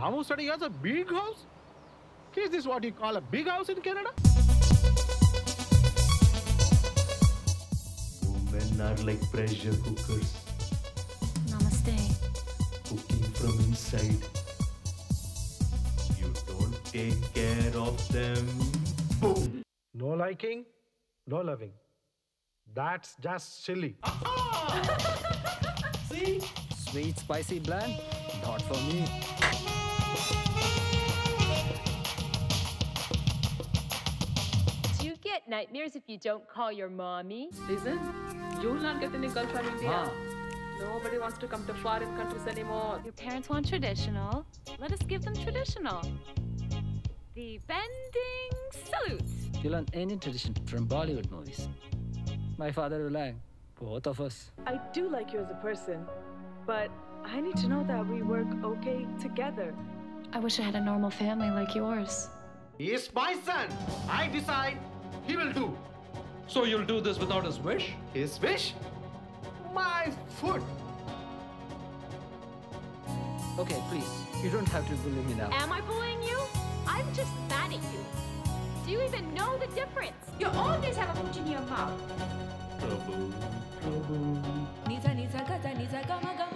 Ramu said he has a big house? Is this what you call a big house in Canada? Women are like pressure cookers. Namaste. Cooking from inside. You don't take care of them. Boom! No liking, no loving. That's just silly. See? Sweet, spicy, bland? Not for me. Do you get nightmares if you don't call your mommy? Listen, you will not get any girl from India. Ah. Nobody wants to come to foreign countries anymore. Your parents want traditional. Let us give them traditional. The bending salute. You learn any tradition from Bollywood movies. My father relying. Both of us. I do like you as a person, but I need to know that we work okay together. I wish I had a normal family like yours. He is my son. I decide he will do. So you'll do this without his wish? His wish? My food. Okay, please. You don't have to bully me now. Am I bullying you? I'm just mad at you. Do you even know the difference? You always have a foot in your mouth. Trouble, trouble. Nisa, nisa, gaza, nisa, gama, gama.